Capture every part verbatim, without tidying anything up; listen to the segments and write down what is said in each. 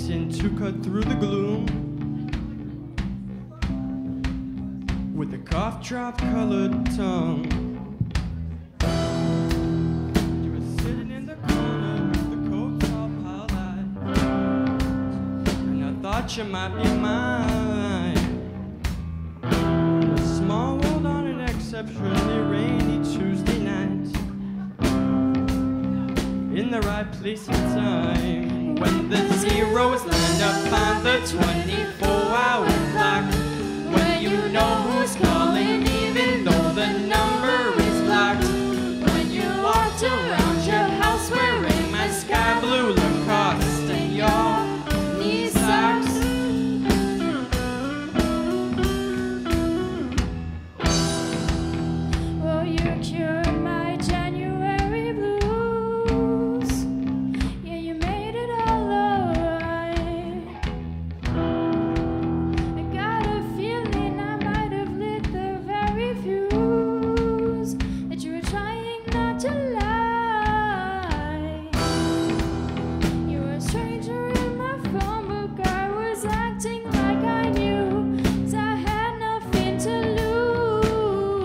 destined to cut through the gloom with a cough drop colored tongue. You were sitting in the corner with the coats all piled high, and I thought you might be mine. A small world on an exceptionally rainy Tuesday night, in the right place and time, when the zeros land up on the twenty-four hour clock, when you know who's calling even though the number is blocked, when you walked around your house wearing my sky blue Lacoste and your knee socks. Well, you cured my January blues. Yeah, you made it all alright. I got a feeling I might have lit the very fuse that you were trying not to light. You were a stranger in my phone book. I was acting like I knew, 'cause I had nothing to lose.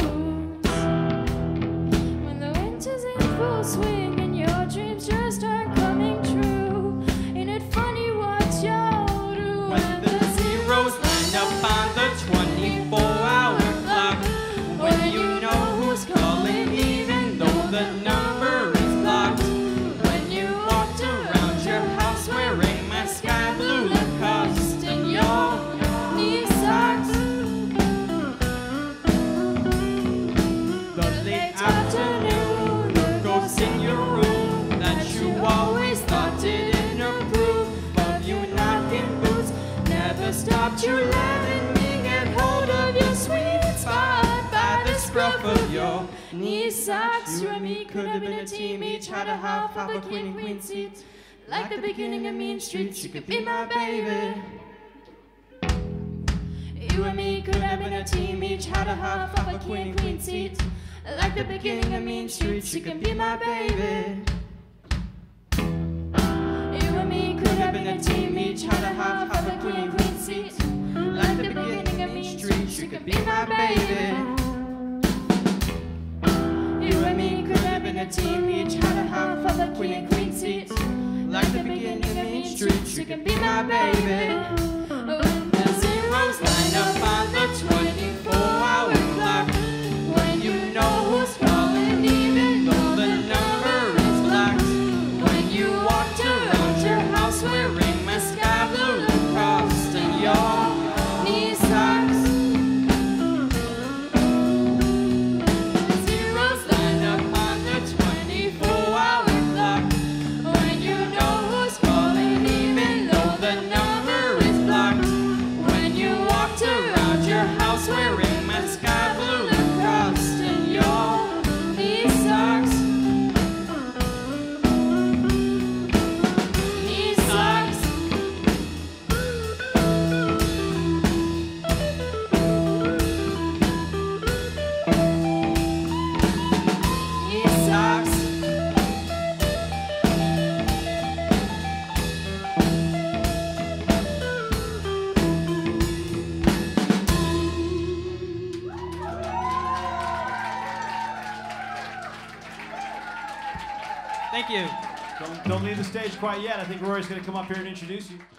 When the winter's in full swing and your dreams just aren't coming true, ain't it funny what y'all do When the zeros line up on the twenty-four hour clock, when you know who's calling even though the number is blocked, when you walked around your house wearing my sky blue Lacoste and your knee socks? the late afternoon, the ghost in your room that you always thought didn't approve of you knocking boots never stopped you letting me get hold of your sweet spot by the scruff of your knee socks. You and me could have been a team, each had a half of a queen queen seat. Like the beginning of Mean Streets, you could be my baby. You and me could have been a team, each had a half of a queen queen seat. Like the beginning of Mean Streets, you can be my baby. You and me could have been a team, each had a half of a queen queen seat. Like the beginning of Mean Streets, you could be my baby. You and me could have been a team, each had a half of a queen queen seat. Like the beginning of Mean Streets, you can be my baby. When the zeros line up on the twenty-four hour clock, when you know who's calling even though the number is blocked, when you walked around your house wearing my sky blue Lacoste and your knee socks. The zeros line up on the twenty-four hour clock, when you know who's calling even though the number is blocked, when you walked around your house wearing my sky blue Lacoste and your knee socks. Knee socks. Knee socks. Thank you. Don't, don't leave the stage quite yet. I think Rory's going to come up here and introduce you.